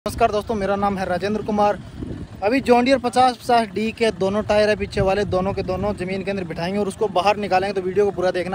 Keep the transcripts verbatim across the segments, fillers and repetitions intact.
नमस्कार दोस्तों, मेरा नाम है राजेंद्र कुमार। अभी जॉन डियर पचास पचास डी के दोनों टायर है पीछे वाले, दोनों के दोनों ज़मीन के अंदर बिठाएंगे और उसको बाहर निकालेंगे, तो वीडियो को पूरा देखना।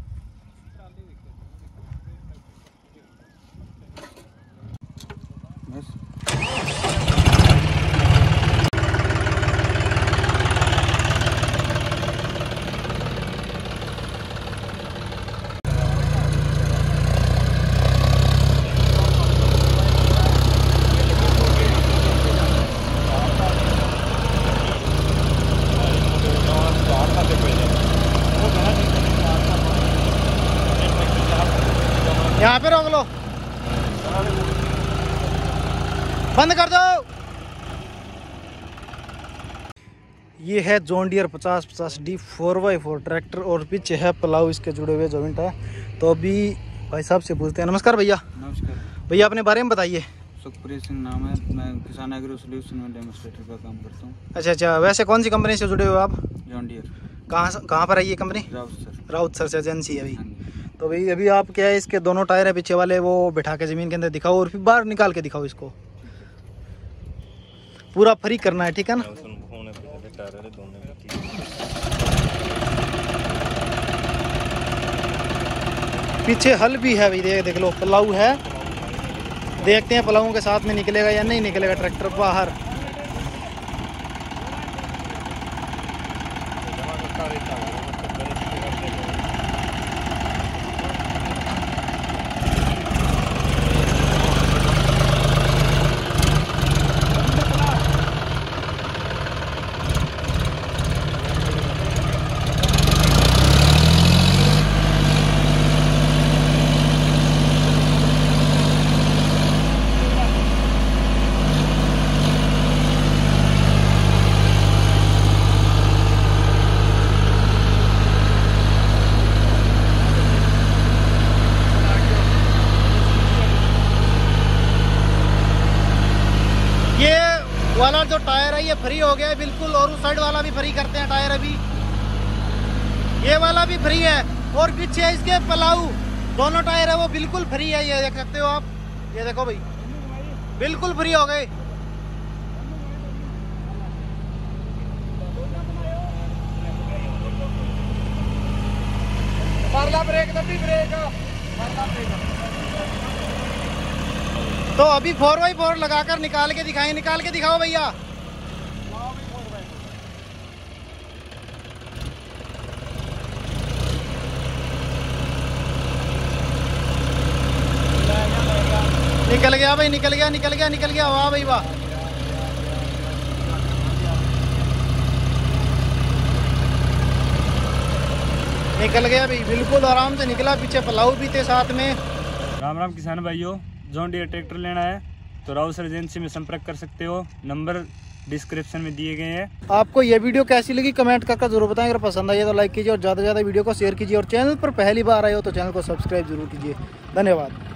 यहाँ पे रोक लो, बंद कर दो। ये है जॉन डियर पचास पचास D four by four tractor और पीछे है प्लाऊ इसके जुड़े हुए जॉइंट है। तो अभी भाई साहब से पूछते हैं। नमस्कार भैया। नमस्कार भैया, अपने बारे में बताइए। सुखप्रीत सिंह नाम है, मैं किसान एग्रो सोल्यूशन में डेमोस्ट्रेटर का काम करता हूँ। अच्छा अच्छा, वैसे कौन सी कंपनी से जुड़े हुए हो आप? John Deere. कहाँ कहाँ पर है ये company? Raut sir. Raut sir से एजेंसी है अभी। तो भाई अभी आप क्या है, इसके दोनों टायर है पीछे वाले, वो बिठा के ज़मीन के अंदर दिखाओ और फिर बाहर निकाल के दिखाओ। इसको पूरा फ्री करना है, ठीक है ना? पीछे हल भी है भाई, देख देख लो, प्लाऊ है। देखते हैं प्लाऊ के साथ में निकलेगा या नहीं निकलेगा ट्रैक्टर बाहर। ये वाला जो टायर है ये फ्री हो गया है बिल्कुल, और उस साइड वाला भी फ्री करते हैं टायर अभी। ये वाला भी फ्री है और पीछे इसके प्लाऊ दोनों टायर है वो बिल्कुल फ्री है। ये देख सकते हो आप, ये देखो भाई, बिल्कुल फ्री हो गए। ब्रेक ब्रेक तो अभी फोर बाई फोर लगाकर निकाल के दिखाएं। निकाल के दिखाओ भैया। निकल गया भाई, निकल गया निकल गया निकल गया। वाह भाई वाह। निकल गया भाई, बिल्कुल आराम से निकला। पीछे प्लाऊ भी थे साथ में। राम राम किसान भाइयों, जॉन डियर ट्रैक्टर लेना है तो राउत सर एजेंसी में संपर्क कर सकते हो। नंबर डिस्क्रिप्शन में दिए गए हैं। आपको ये वीडियो कैसी लगी कमेंट करके जरूर बताएं। अगर पसंद आई तो लाइक कीजिए और ज़्यादा से ज़्यादा वीडियो को शेयर कीजिए, और चैनल पर पहली बार आए हो तो चैनल को सब्सक्राइब जरूर कीजिए। धन्यवाद।